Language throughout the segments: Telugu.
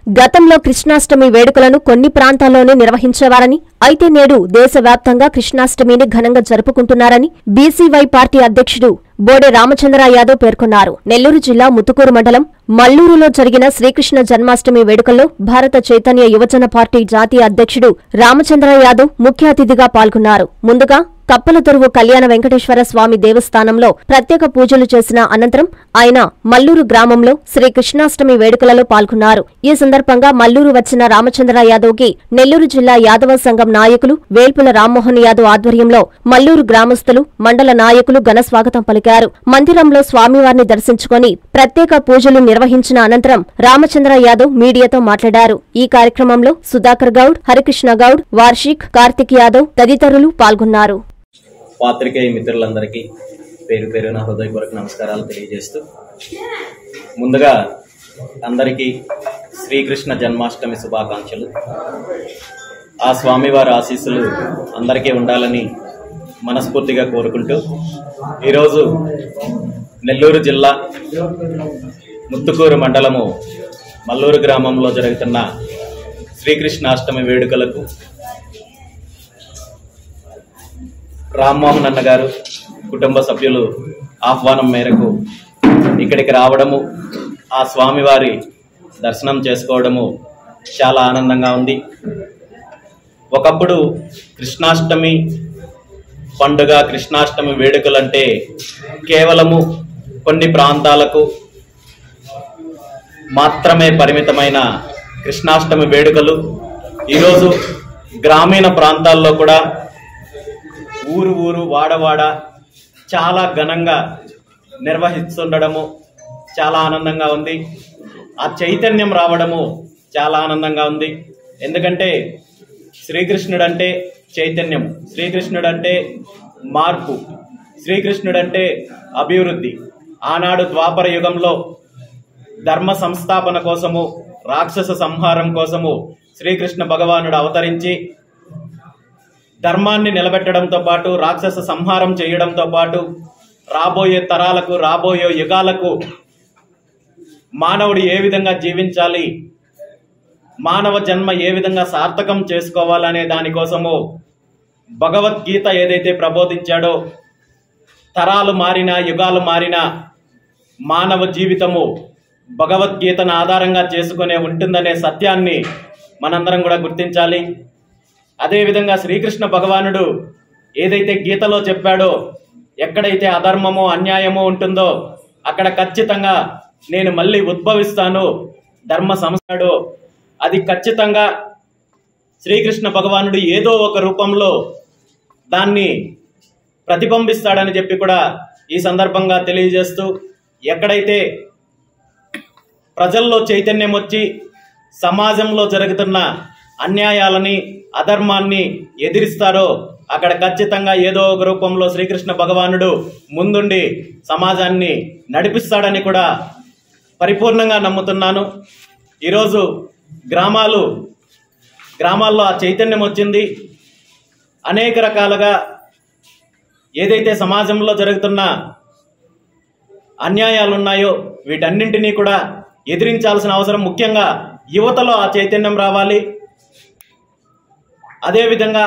గతంలో కృష్ణాష్టమి వేడుకలను కొన్ని ప్రాంతాల్లోనే నిర్వహించేవారని, అయితే నేడు దేశవ్యాప్తంగా కృష్ణాష్టమిని ఘనంగా జరుపుకుంటున్నారని బీసీవై పార్టీ అధ్యక్షుడు బోడే రామచంద్ర యాదవ్ పేర్కొన్నారు. నెల్లూరు జిల్లా ముత్తుకూరు మండలం మల్లూరులో జరిగిన శ్రీకృష్ణ జన్మాష్టమి వేడుకల్లో భారత చైతన్య యువజన పార్టీ జాతీయ అధ్యక్షుడు రామచంద్ర యాదవ్ ముఖ్య అతిథిగా పాల్గొన్నారు. ముందుగా కప్పలదొరువు కళ్యాణ వెంకటేశ్వర స్వామి దేవస్థానంలో ప్రత్యేక పూజలు చేసిన అనంతరం ఆయన మల్లూరు గ్రామంలో శ్రీ కృష్ణాష్టమి వేడుకలలో పాల్గొన్నారు. ఈ సందర్భంగా మల్లూరు వచ్చిన రామచంద్ర యాదవ్ కి నెల్లూరు జిల్లా యాదవ సంఘం నాయకులు వేల్పుల రామ్మోహన్ యాదవ్ ఆధ్వర్యంలో మల్లూరు గ్రామస్తులు, మండల నాయకులు ఘనస్వాగతం పలికారు. మందిరంలో స్వామివారిని దర్శించుకుని ప్రత్యేక పూజలు నిర్వహించిన అనంతరం రామచంద్ర యాదవ్ మీడియాతో మాట్లాడారు. ఈ కార్యక్రమంలో సుధాకర్ గౌడ్, హరికృష్ణ గౌడ్, వార్షిక్, కార్తిక్ యాదవ్ తదితరులు పాల్గొన్నారు. పాత్రికేయ మిత్రులందరికీ పేరు పేరున హృదయపూర్వక నమస్కారాలు తెలియజేస్తూ, ముందుగా అందరికీ శ్రీకృష్ణ జన్మాష్టమి శుభాకాంక్షలు. ఆ స్వామివారి ఆశీస్సులు అందరికీ ఉండాలని మనస్ఫూర్తిగా కోరుకుంటూ, ఈరోజు నెల్లూరు జిల్లా ముత్తుకూరు మండలము మల్లూరు గ్రామంలో జరుగుతున్న శ్రీకృష్ణాష్టమి వేడుకలకు రామ్మోహన్ అన్న గారు కుటుంబ సభ్యులు ఆహ్వానం మేరకు ఇక్కడికి రావడము, ఆ స్వామివారి దర్శనం చేసుకోవడము చాలా ఆనందంగా ఉంది. ఒకప్పుడు కృష్ణాష్టమి పండుగ, కృష్ణాష్టమి వేడుకలంటే కేవలము కొన్ని ప్రాంతాలకు మాత్రమే పరిమితమైన కృష్ణాష్టమి వేడుకలు ఈరోజు గ్రామీణ ప్రాంతాల్లో కూడా ఊరు ఊరు, వాడవాడ చాలా ఘనంగా నిర్వహిస్తుండడము చాలా ఆనందంగా ఉంది. ఆ చైతన్యం రావడము చాలా ఆనందంగా ఉంది. ఎందుకంటే శ్రీకృష్ణుడంటే చైతన్యం, శ్రీకృష్ణుడంటే మార్పు, శ్రీకృష్ణుడంటే అభివృద్ధి. ఆనాడు ద్వాపర యుగంలో ధర్మ సంస్థాపన కోసము, రాక్షస సంహారం కోసము శ్రీకృష్ణ భగవానుడు అవతరించి ధర్మాన్ని నిలబెట్టడంతో పాటు, రాక్షస సంహారం చేయడంతో పాటు, రాబోయే తరాలకు, రాబోయే యుగాలకు మానవుడు ఏ విధంగా జీవించాలి, మానవ జన్మ ఏ విధంగా సార్థకం చేసుకోవాలనే దానికోసము భగవద్గీత ఏదైతే ప్రబోధించాడో, తరాలు మారినా, యుగాలు మారినా మానవ జీవితము భగవద్గీతను ఆధారంగా చేసుకునే ఉంటుందనే సత్యాన్ని మనందరం కూడా గుర్తించాలి. అదేవిధంగా శ్రీకృష్ణ భగవానుడు ఏదైతే గీతలో చెప్పాడో, ఎక్కడైతే అధర్మమో, అన్యాయమో ఉంటుందో అక్కడ ఖచ్చితంగా నేను మళ్ళీ ఉద్భవిస్తాను, ధర్మ సంస్థాడో అది ఖచ్చితంగా శ్రీకృష్ణ భగవానుడు ఏదో ఒక రూపంలో దాన్ని ప్రతిబింబిస్తాడని చెప్పి కూడా ఈ సందర్భంగా తెలియజేస్తూ, ఎక్కడైతే ప్రజల్లో చైతన్యం వచ్చి సమాజంలో జరుగుతున్న అన్యాయాలని, అధర్మాన్ని ఎదిరిస్తారో అక్కడ ఖచ్చితంగా ఏదో ఒక రూపంలో శ్రీకృష్ణ భగవానుడు ముందుండి సమాజాన్ని నడిపిస్తాడని కూడా పరిపూర్ణంగా నమ్ముతున్నాను. ఈరోజు గ్రామాల్లో ఆ చైతన్యం వచ్చింది. అనేక రకాలుగా ఏదైతే సమాజంలో జరుగుతున్న అన్యాయాలు ఉన్నాయో వీటన్నింటినీ కూడా ఎదిరించాల్సిన అవసరం, ముఖ్యంగా యువతలో ఆ చైతన్యం రావాలి. అదేవిధంగా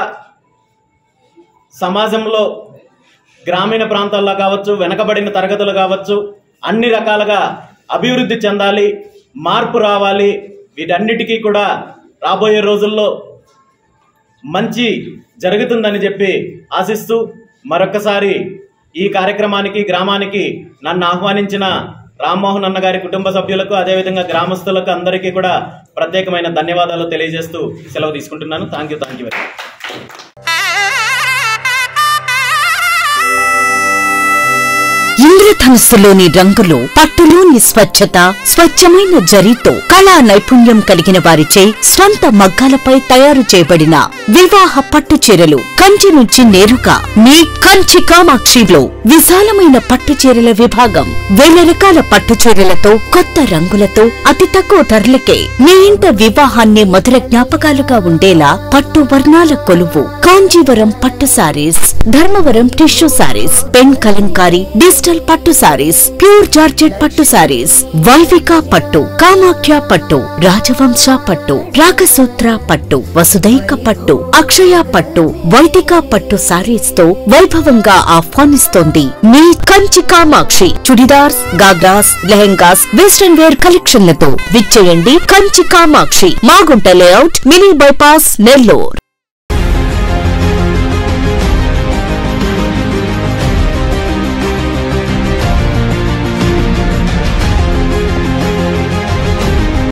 సమాజంలో గ్రామీణ ప్రాంతాల్లో కావచ్చు, వెనకబడిన తరగతులు కావచ్చు, అన్ని రకాలుగా అభివృద్ధి చెందాలి, మార్పు రావాలి. వీటన్నిటికీ కూడా రాబోయే రోజుల్లో మంచి జరుగుతుందని చెప్పి ఆశిస్తూ, మరొకసారి ఈ కార్యక్రమానికి, గ్రామానికి నన్ను ఆహ్వానించిన రామ్మోహన్ అన్న గారి కుటుంబ సభ్యులకు, అదేవిధంగా గ్రామస్తులకు అందరికీ కూడా ప్రత్యేకమైన ధన్యవాదాలు తెలియజేస్తూ సెలవు తీసుకుంటున్నాను. Thank you very much. ఇంద్రధనుస్సులోని రంగులు, పట్టులోని స్వచ్ఛత, స్వచ్ఛమైన జరీతో కళా నైపుణ్యం కలిగిన వారిచే స్వంత మగ్గాలపై తయారు చేయబడిన వివాహ పట్టు చీరలు కంచి నుంచి నేరుగా మీ కంచి కామాక్షిలో విశాలమైన పట్టు చీరల విభాగం. 1000 రకాల పట్టు చీరలతో, కొత్త రంగులతో, అతి తక్కువ ధరలకే మీ ఇంట వివాహాన్ని మధుర జ్ఞాపకాలుగా ఉండేలా పట్టు వర్ణాల కొలువు. కాంజీవరం పట్టు saris, Dharmavaram tissue saris, pen Kalamkari, digital పట్టు సారీస్, ప్యూర్ జార్జెట్ పట్టు సారీస్, వైవిక పట్టు, కామాఖ్య పట్టు, రాజవంశ పట్టు, రాగసూత్ర పట్టు, వసుదైక పట్టు, అక్షయ పట్టు, వైదిక పట్టు సారీస్ తో వైభవంగా ఆహ్వానిస్తోంది మీ కంచి కామాక్షి. చుడిదార్స్, గాగ్రాస్, లెహెంగాస్, వెస్టర్న్ వేర్ కలెక్షన్లతో విచ్చేయండి Kanchi Kamakshi, Magunta layout, mini bypass, Nellore.